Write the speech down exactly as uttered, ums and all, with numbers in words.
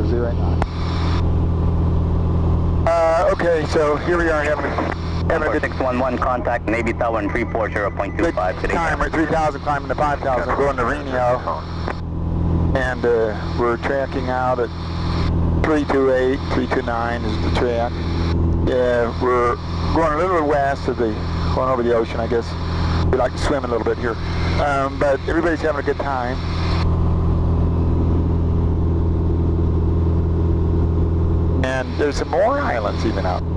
zero nine. Uh, okay, so here we are having, having a good six one one contact Navy Tower and three four zero point two five today. time. We're three thousand climbing to five thousand, going to Reno. And uh, we're tracking out at three two eight, three two nine is the track. Yeah, we're going a little west of the, going over the ocean, I guess. We like to swim a little bit here. Um, but everybody's having a good time. And there's some more islands even out